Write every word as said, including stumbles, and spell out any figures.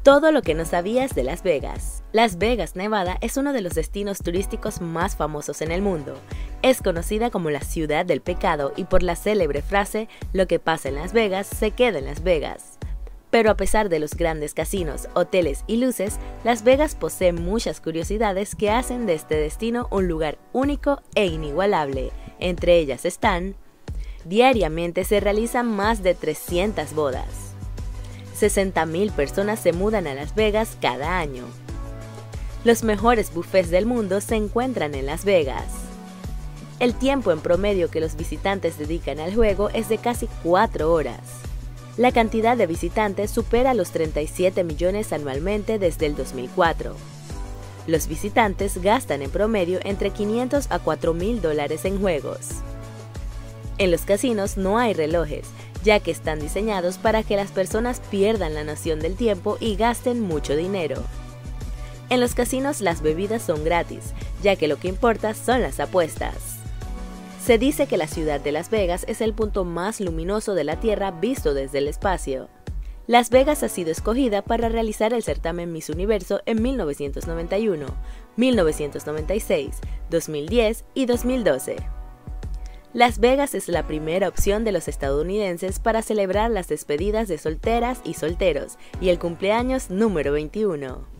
Todo lo que no sabías de Las Vegas. Las Vegas, Nevada es uno de los destinos turísticos más famosos en el mundo. Es conocida como la ciudad del pecado y por la célebre frase "lo que pasa en Las Vegas se queda en Las Vegas". Pero a pesar de los grandes casinos, hoteles y luces, Las Vegas posee muchas curiosidades que hacen de este destino un lugar único e inigualable. Entre ellas están: diariamente se realizan más de trescientas bodas. sesenta mil personas se mudan a Las Vegas cada año. Los mejores buffets del mundo se encuentran en Las Vegas. El tiempo en promedio que los visitantes dedican al juego es de casi cuatro horas. La cantidad de visitantes supera los treinta y siete millones anualmente desde el dos mil cuatro. Los visitantes gastan en promedio entre quinientos a cuatro mil dólares en juegos. En los casinos no hay relojes, ya que están diseñados para que las personas pierdan la noción del tiempo y gasten mucho dinero. En los casinos las bebidas son gratis, ya que lo que importa son las apuestas. Se dice que la ciudad de Las Vegas es el punto más luminoso de la Tierra visto desde el espacio. Las Vegas ha sido escogida para realizar el certamen Miss Universo en mil novecientos noventa y uno, mil novecientos noventa y seis, dos mil diez y dos mil doce. Las Vegas es la primera opción de los estadounidenses para celebrar las despedidas de solteras y solteros y el cumpleaños número veintiuno.